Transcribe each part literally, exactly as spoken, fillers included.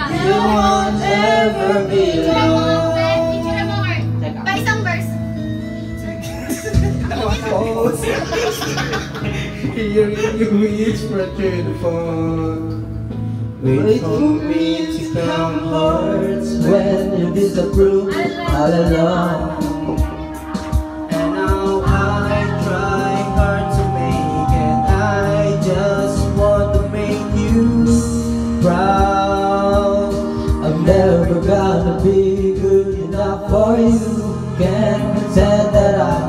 You won't ever be alone. Pa isang verse. Hearing you each return phone. Wait for me to come hurts when you disapprove all alone. And now I try hard to make it. I just want to make you proud. I'm never gonna be good enough for you. Can't pretend that I'm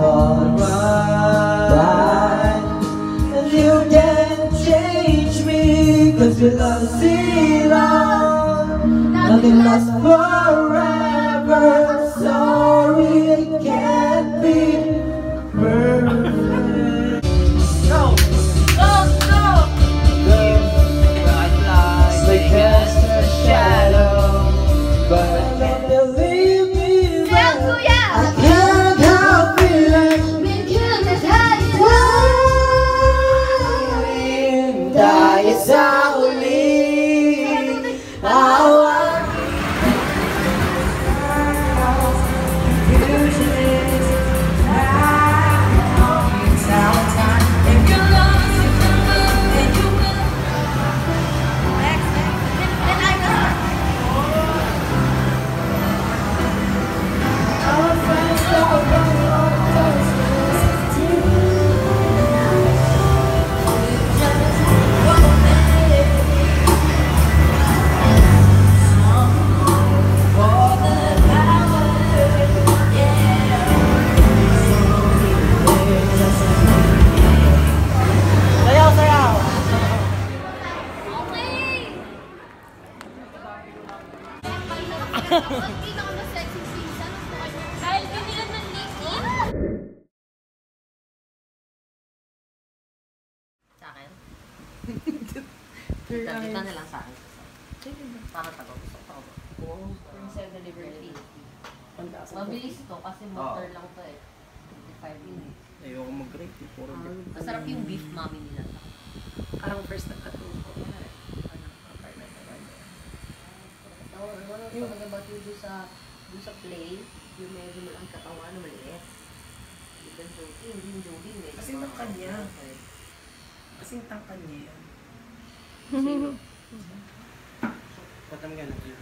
alright. And you can't change me, cause your love is zero. Nothing lasts forever. Sorry, it can't be perfect. Go! Go! Go! Bright lights, they cast a shadow, but I can't believe me. Sayaw, kuya! I can't help feeling dahil sa huli. Awa. Dahil binilan ng Nikki. Sa akin? Dito na lang sa akin. Para tago. Gusto ko ba? Oo. Princess delivery. Mabilis to kasi motor lang to eh. twenty-five minutes. Ayoko mag-rate. Puro beef. Masarap yung beef mami nila. Parang first na katuko. Yung mag-about yung doon sa, doon sa play, yung medyo ang katawan na maliit. Hindi yung jogging, hindi yung jogging. Kasing tangkad niya. Kasing tangkad niya yan. Zero. Patam ka na dito.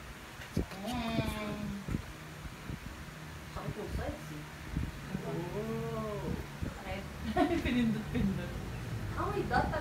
Sakit yung size eh. Oh. Pinindot-pindot. Oh my God,